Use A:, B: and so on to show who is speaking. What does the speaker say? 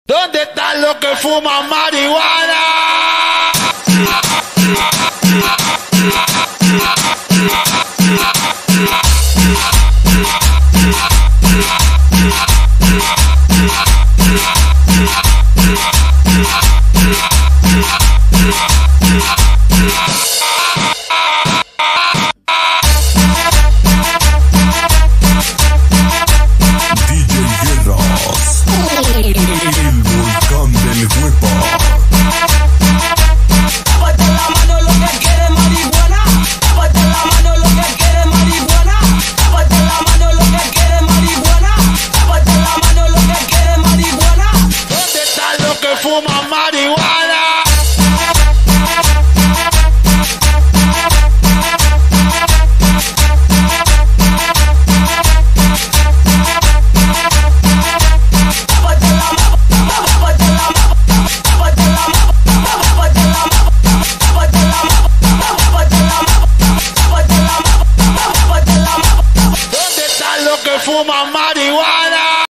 A: ¿Dónde están los que fuman marihuana? Fuman marihuana. ¿Dónde están los que fuman marihuana?